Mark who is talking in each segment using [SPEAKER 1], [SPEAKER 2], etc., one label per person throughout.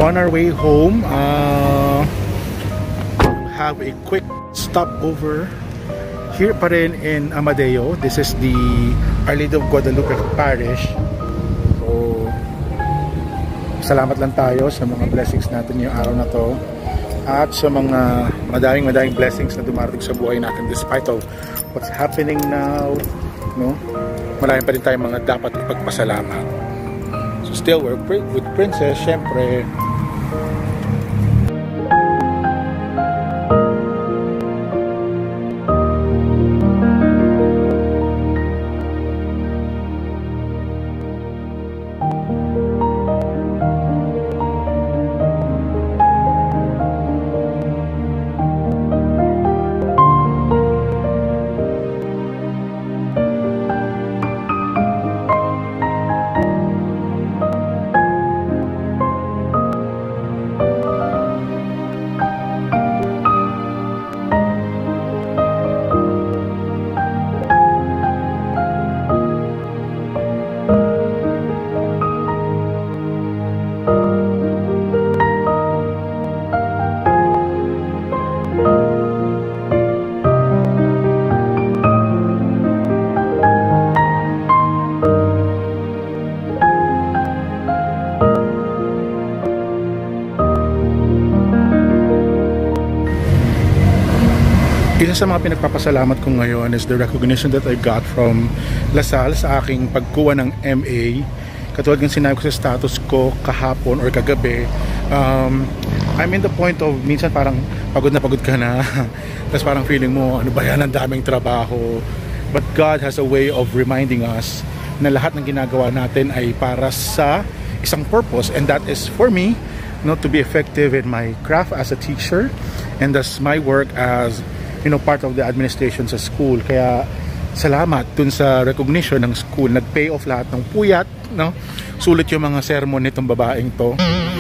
[SPEAKER 1] on our way home. Have a quick stopover here pa rin in Amadeo. This is the Our Lady of Guadalupe Parish. So, salamat lang tayo sa mga blessings natin yung araw na to. At sa mga madaming blessings na dumarating sa buhay natin despite of what's happening now, no? Marami pa rin tayong mga dapat ipagpasalamat. So still we're with Princess, syempre. Isa sa mga pinagpapasalamat ko ngayon is the recognition that I got from Lasal sa aking pagkuha ng MA. Katulad ng sinabi ko sa status ko kahapon or kagabi, I'm in the point of minsan parang pagod ka na tapos parang feeling mo ano ba yan, ang daming trabaho, but God has a way of reminding us na lahat ng ginagawa natin ay para sa isang purpose, and that is for me not to be effective in my craft as a teacher and as my work as part of the administration sa school. Kaya salamat dun sa recognition ng school. Nag-pay off lahat ng puyat, no? Sulit yung mga sermon nitong babaeng to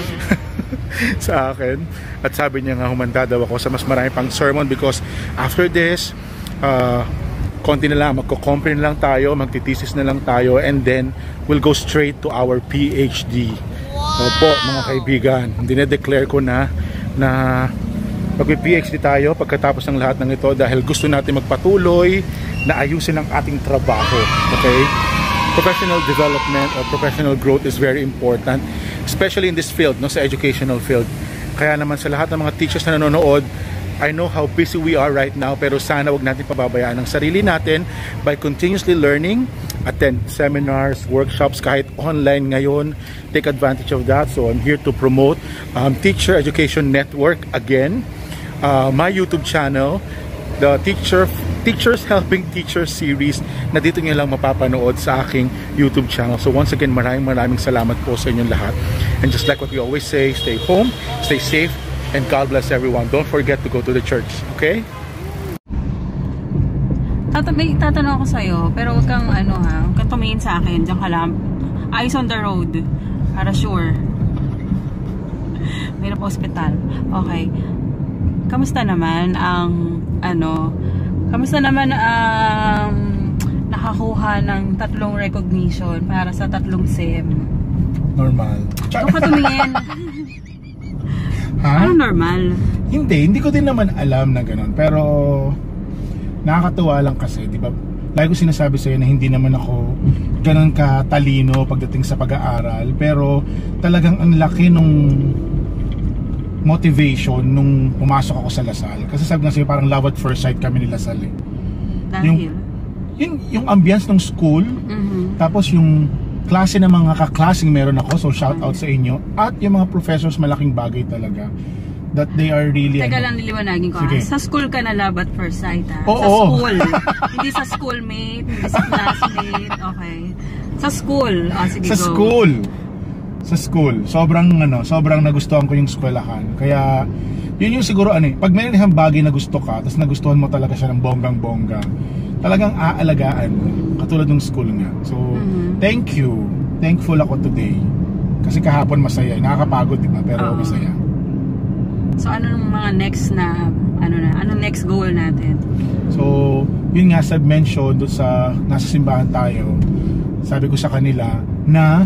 [SPEAKER 1] sa akin. At sabi niya nga humanda daw ako sa mas marami pang sermon because after this, konti na lang, magko-compre na lang tayo, magtitesis na lang tayo, and then we'll go straight to our PhD. Opo, mga kaibigan, dinedeclare ko na mag-PhD tayo pagkatapos ng lahat ng ito dahil gusto natin magpatuloy na ayusin ang ating trabaho. Okay? Professional development or professional growth is very important, especially in this field, no, sa educational field. Kaya naman sa lahat ng mga teachers na nanonood, I know how busy we are right now, pero sana wag natin pababayaan ang sarili natin by continuously learning, attend seminars, workshops, kahit online ngayon. Take advantage of that. So I'm here to promote Teacher Education Network again. My YouTube channel, the Teachers Helping Teachers series, na dito nyo lang mapapanood sa aking YouTube channel. So once again, maraming salamat po sa inyong lahat. And just like what we always say, stay home, stay safe, and God bless everyone. Don't forget to go to the church, okay?
[SPEAKER 2] May tatanong ako sa'yo, pero huwag kang huwag kang tumingin sa akin. Diyan ka lang. Eyes on the road. Para sure. Mayroon pa hospital. Okay. Kamusta naman ang nakakuha ng 3 recognition para sa 3 SEM?
[SPEAKER 1] Normal.
[SPEAKER 2] Huwag ka tumingin.
[SPEAKER 1] Ha?
[SPEAKER 2] Ano normal?
[SPEAKER 1] Hindi ko din naman alam na gano'n, pero nakakatuwa lang kasi, di ba? Lagi ko sinasabi sa'yo na hindi naman ako gano'n katalino pagdating sa pag-aaral, pero talagang ang laki nung motivation nung pumasok ako sa Lasal. Kasi sabi nga sa'yo, parang love at first sight kami ni Lasal eh.
[SPEAKER 2] Dahil?
[SPEAKER 1] Yung ambience ng school, tapos yung klase ng mga kaklaseng meron ako, so shout out sa inyo, at yung mga professors, malaking bagay talaga that they are really...
[SPEAKER 2] Teka lang, niliwanagin ko. Sa school ka na love at first sight, ha?
[SPEAKER 1] Oo.
[SPEAKER 2] Sa school. Hindi sa schoolmate, hindi sa classmate. Okay. Sa school. Sige,
[SPEAKER 1] sa school. Sa school. Sobrang nagustuhan ko yung eskwelahan. Kaya yun yung siguro pag may isang bagay na gusto ka, tapos nagustuhan mo talaga siya ng bonggang-bongga, talagang aalagaan mo. Katulad ng school nga. So, thank you. Thankful ako today. Kasi kahapon masaya. Nakakapagod, di ba? Pero masaya.
[SPEAKER 2] So, ano yung mga next na, anong next goal natin?
[SPEAKER 1] So, yun nga, mention doon sa nasa simbahan tayo, sabi ko sa kanila na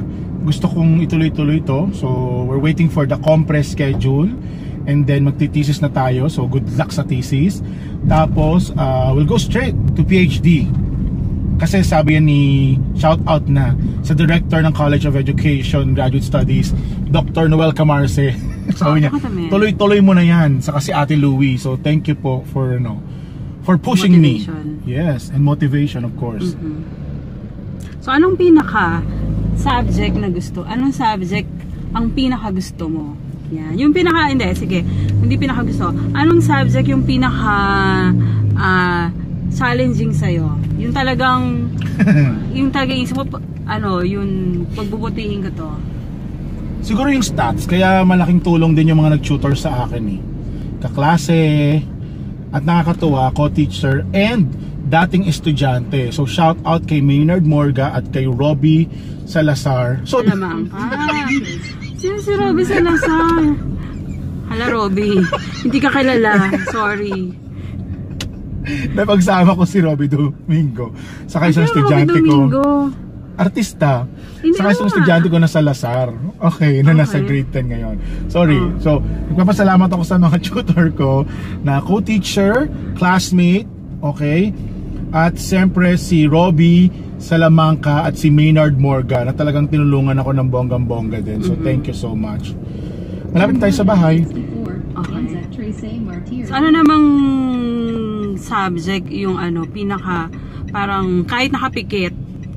[SPEAKER 1] gusto kong ituloy-tuloy to. So we're waiting for the compressed schedule, and then magti-thesis na tayo. So good luck sa thesis. Tapos we'll go straight to PhD. Kasi sabi yan ni, shout out na sa director ng College of Education Graduate Studies, Dr. Noel Camarce. Sabi niya, tuloy-tuloy mo na yan sa kasi Ate Louie. So thank you po for for pushing
[SPEAKER 2] motivation.
[SPEAKER 1] me. Yes, and motivation of course.
[SPEAKER 2] So anong pinaka subject na gusto? Anong subject ang pinaka gusto mo? Yan. Yung pinaka, hindi pinaka gusto. Anong subject yung pinaka challenging sa'yo? Yung talagang isip mo, yung pagbubutihin ko to.
[SPEAKER 1] Siguro yung stats, kaya malaking tulong din yung mga nag-tutor sa akin eh. Kaklase, at nakakatuwa, co-teacher, and dating estudyante. So shout out kay Maynard Morga at kay Robbie Salazar. So,
[SPEAKER 2] Maraming. Sino si Robbie Salazar? Hala Robbie, hindi ka kilala. Sorry.
[SPEAKER 1] Napagsama ko si Robbie Domingo. Saka isang estudyante ko. Artista. Saka isang estudyante ko na sa Salazar. Okay, na nasa grade 10 ngayon. Sorry. So, nagpapasalamat ako sa mga tutor ko na co-teacher, classmate, okay? At siyempre si Robbie Salamanca at si Maynard Morga na talagang tinulungan ako ng bonggang-bongga din. So, thank you so much. Malapit tayo sa bahay.
[SPEAKER 2] Okay. So, ano namang subject yung pinaka parang kahit nakapikit?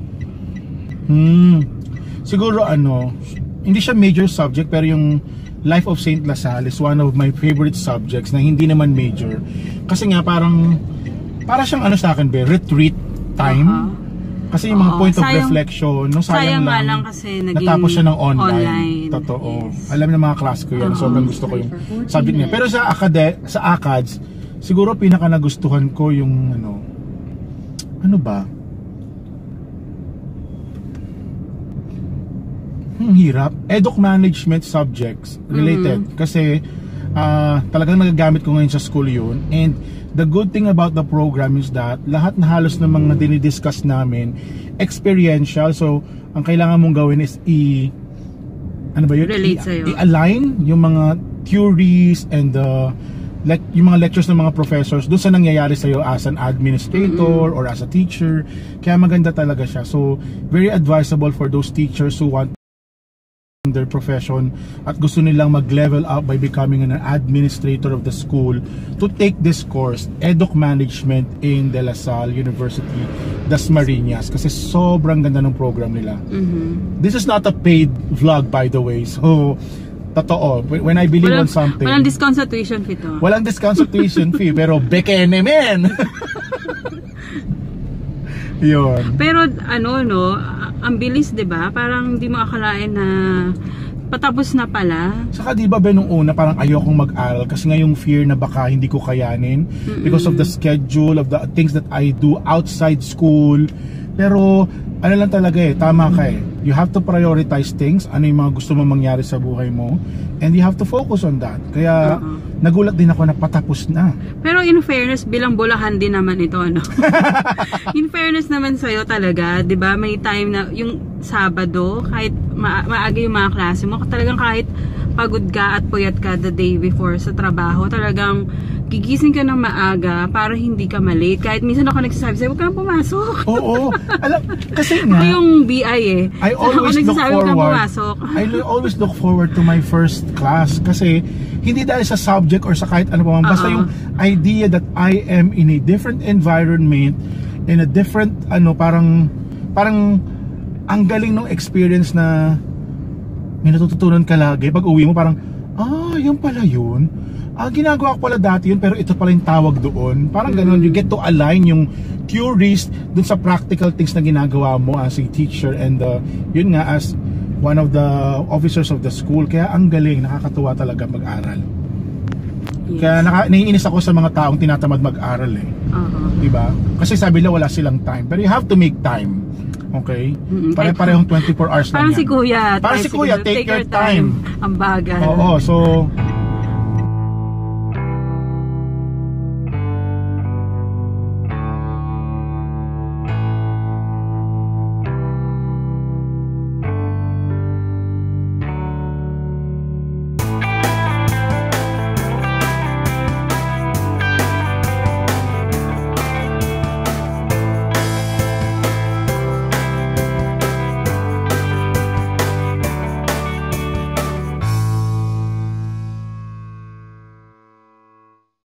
[SPEAKER 1] Siguro hindi siya major subject, pero yung Life of Saint LaSalle is one of my favorite subjects na hindi naman major. Kasi nga para siyang sa akin retreat time. Kasi yung mga point of reflection, sayang lang
[SPEAKER 2] kasi naging
[SPEAKER 1] natapos siya ng online. Totoo. Yes. Alam ng mga class ko yan. Sobrang gusto ko yung subject niya. Pero sa ACADS, siguro pinaka nagustuhan ko yung ano ba? Hirap. Eduk management subjects related. Kasi talagang nagagamit ko ngayon sa school yun. And the good thing about the program is that lahat na halos ng mga dinidiscuss namin experiential. So ang kailangan mong gawin is i-align yung mga theories and yung mga lectures ng mga professors doon sa nangyayari sa'yo as an administrator or as a teacher. Kaya maganda talaga siya. So very advisable for those teachers who want their profession at gusto nilang mag-level up by becoming an administrator of the school to take this course, Eduk Management in De La Salle University, Dasmariñas, kasi sobrang ganda ng program nila. This is not a paid vlog, by the way, so totoo, when I believe on something,
[SPEAKER 2] walang discount sa tuition fee to.
[SPEAKER 3] Walang discount sa tuition fee, pero bekene men. Yun.
[SPEAKER 2] Pero ang bilis, 'di ba? Parang hindi mo akalain na patapos na pala.
[SPEAKER 1] Saka 'di ba nung una parang ayokong mag-aral kasi nga yung fear na baka hindi ko kayanin because of the schedule of the things that I do outside school. Pero lang talaga tama ka You have to prioritize things, ano yung mga gusto mo mangyari sa buhay mo, and you have to focus on that. Kaya nagulat din ako na patapos na.
[SPEAKER 2] Pero in fairness, bilang bulahan din naman ito, in fairness naman sa'yo talaga, 'di ba? May time na yung Sabado, kahit maaga yung mga klase mo, talagang kahit pagod ka at puyat ka the day before sa trabaho, talagang gigising ka ng maaga para hindi ka malate. Kahit minsan ako nagsasabi sa'yo, huwag ka nang pumasok.
[SPEAKER 1] Oo. Alam, kasi nga,
[SPEAKER 2] yung BI
[SPEAKER 1] I always look forward. I always look forward to my first class kasi hindi dahil sa subject or sa kahit ano pa man. Basta yung idea that I am in a different environment, in a different, parang ang galing ng experience na may natututunan ka lagi. Pag uwi mo parang, yun pala yun. Ginagawa ko pala dati yun, pero ito pala yung tawag doon. Parang ganun, you get to align yung theories dun sa practical things na ginagawa mo as a teacher and yun nga as one of the officers of the school. Kaya ang galing, nakakatuwa talaga mag-aral. Yes. Kaya naiinis ako sa mga taong tinatamad mag-aral diba? Kasi sabi nila wala silang time, pero you have to make time. Okay? Pare-parehong 24 hours lang yan.
[SPEAKER 2] Parang si Kuya.
[SPEAKER 1] Parang si Kuya, take your time.
[SPEAKER 2] Ang bagal.
[SPEAKER 1] Oo, so